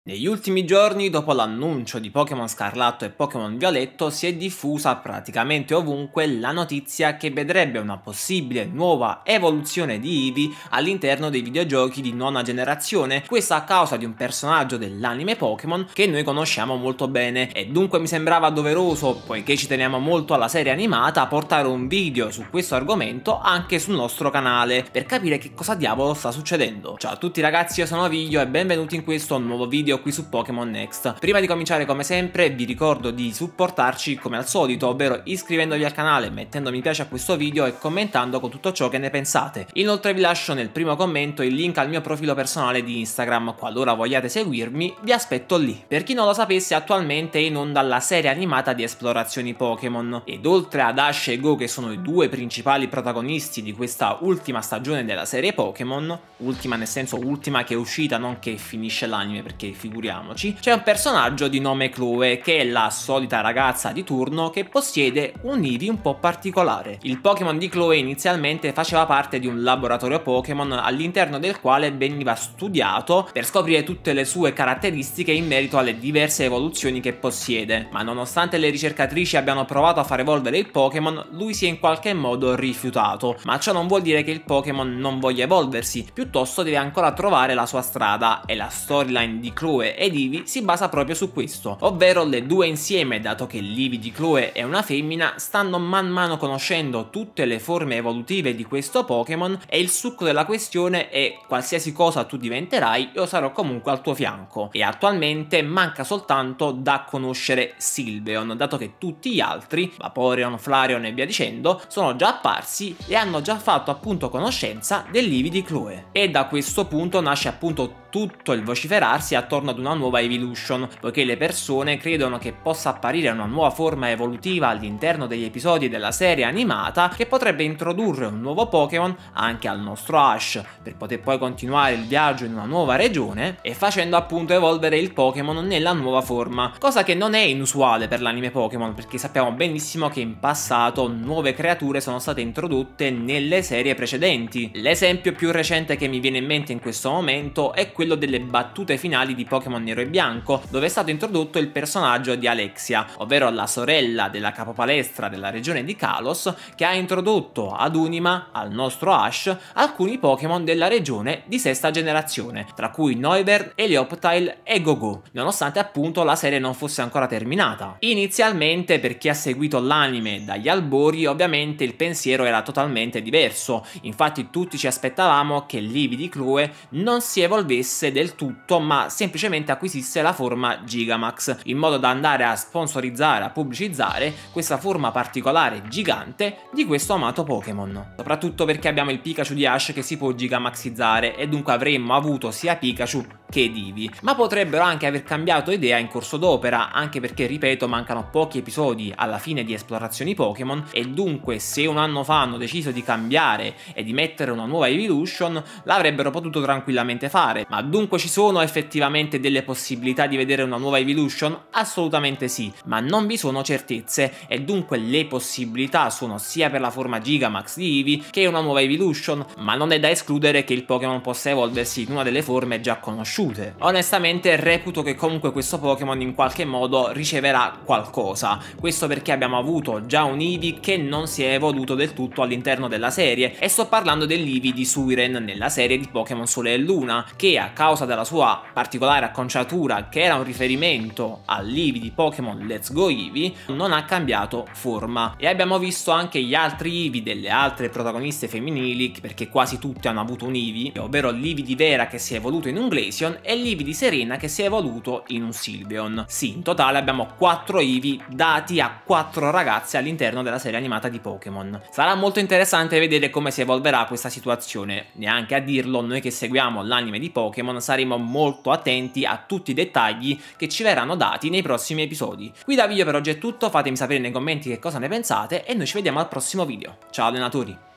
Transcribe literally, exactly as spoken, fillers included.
Negli ultimi giorni, dopo l'annuncio di Pokémon Scarlatto e Pokémon Violetto, si è diffusa praticamente ovunque la notizia che vedrebbe una possibile nuova evoluzione di Eevee all'interno dei videogiochi di nona generazione, questo a causa di un personaggio dell'anime Pokémon che noi conosciamo molto bene, e dunque mi sembrava doveroso, poiché ci teniamo molto alla serie animata, portare un video su questo argomento anche sul nostro canale, per capire che cosa diavolo sta succedendo. Ciao a tutti ragazzi, io sono Viglio e benvenuti in questo nuovo video qui su Pokémon Next. Prima di cominciare, come sempre, vi ricordo di supportarci come al solito, ovvero iscrivendovi al canale, mettendo mi piace a questo video e commentando con tutto ciò che ne pensate. Inoltre vi lascio nel primo commento il link al mio profilo personale di Instagram, qualora vogliate seguirmi vi aspetto lì. Per chi non lo sapesse, attualmente è in onda la serie animata di esplorazioni Pokémon, ed oltre ad Ash e Go, che sono i due principali protagonisti di questa ultima stagione della serie Pokémon, ultima nel senso ultima che è uscita, non che finisce l'anime, perché figuriamoci, c'è un personaggio di nome Chloe, che è la solita ragazza di turno che possiede un Eevee un po' particolare. Il Pokémon di Chloe inizialmente faceva parte di un laboratorio Pokémon all'interno del quale veniva studiato per scoprire tutte le sue caratteristiche in merito alle diverse evoluzioni che possiede, ma nonostante le ricercatrici abbiano provato a far evolvere il Pokémon, lui si è in qualche modo rifiutato. Ma ciò non vuol dire che il Pokémon non voglia evolversi, piuttosto deve ancora trovare la sua strada, e la storyline di Chloe ed Eevee si basa proprio su questo, ovvero le due insieme, dato che l'Eevee di Chloe è una femmina, stanno man mano conoscendo tutte le forme evolutive di questo Pokémon, e il succo della questione è: qualsiasi cosa tu diventerai, io sarò comunque al tuo fianco. E attualmente manca soltanto da conoscere Sylveon, dato che tutti gli altri, Vaporeon, Flareon e via dicendo, sono già apparsi e hanno già fatto appunto conoscenza dell'Eevee di Chloe. E da questo punto nasce appunto tutto il vociferarsi attorno ad una nuova evolution, poiché le persone credono che possa apparire una nuova forma evolutiva all'interno degli episodi della serie animata, che potrebbe introdurre un nuovo Pokémon anche al nostro Ash, per poter poi continuare il viaggio in una nuova regione e facendo appunto evolvere il Pokémon nella nuova forma, cosa che non è inusuale per l'anime Pokémon, perché sappiamo benissimo che in passato nuove creature sono state introdotte nelle serie precedenti. L'esempio più recente che mi viene in mente in questo momento è quello delle battute finali di Pokémon Nero e Bianco, dove è stato introdotto il personaggio di Alexia, ovvero la sorella della capopalestra della regione di Kalos, che ha introdotto ad Unima, al nostro Ash, alcuni Pokémon della regione di sesta generazione, tra cui Noivern, Helioptile e Go-Go, nonostante appunto la serie non fosse ancora terminata. Inizialmente, per chi ha seguito l'anime dagli albori, ovviamente il pensiero era totalmente diverso, infatti tutti ci aspettavamo che l'Eevee di Chloe non si evolvesse del tutto, ma semplicemente acquisisse la forma Gigamax, in modo da andare a sponsorizzare, a pubblicizzare questa forma particolare gigante di questo amato Pokémon. Soprattutto perché abbiamo il Pikachu di Ash che si può gigamaxizzare, e dunque avremmo avuto sia Pikachu che Eevee. Ma potrebbero anche aver cambiato idea in corso d'opera, anche perché, ripeto, mancano pochi episodi alla fine di esplorazioni Pokémon, e dunque se un anno fa hanno deciso di cambiare e di mettere una nuova evolution, l'avrebbero potuto tranquillamente fare. Ma dunque ci sono effettivamente delle possibilità di vedere una nuova evolution? Assolutamente sì, ma non vi sono certezze, e dunque le possibilità sono sia per la forma Gigamax di Eevee che una nuova evolution, ma non è da escludere che il Pokémon possa evolversi in una delle forme già conosciute. Onestamente reputo che comunque questo Pokémon in qualche modo riceverà qualcosa, questo perché abbiamo avuto già un Eevee che non si è evoluto del tutto all'interno della serie, e sto parlando dell'Eevee di Suiren nella serie di Pokémon Sole e Luna, che a causa della sua particolare acconciatura, che era un riferimento all'Eevee di Pokémon Let's Go Eevee, non ha cambiato forma. E abbiamo visto anche gli altri Eevee delle altre protagoniste femminili, perché quasi tutte hanno avuto un Eevee, ovvero l'Eevee di Vera che si è evoluto in un Glaceon e l'Eevee di Serena che si è evoluto in un Sylveon. Sì, in totale abbiamo quattro Eevee dati a quattro ragazze all'interno della serie animata di Pokémon. Sarà molto interessante vedere come si evolverà questa situazione. Neanche a dirlo, noi che seguiamo l'anime di Pokémon saremo molto attenti a tutti i dettagli che ci verranno dati nei prossimi episodi. Qui da Video per oggi è tutto, fatemi sapere nei commenti che cosa ne pensate e noi ci vediamo al prossimo video. Ciao allenatori!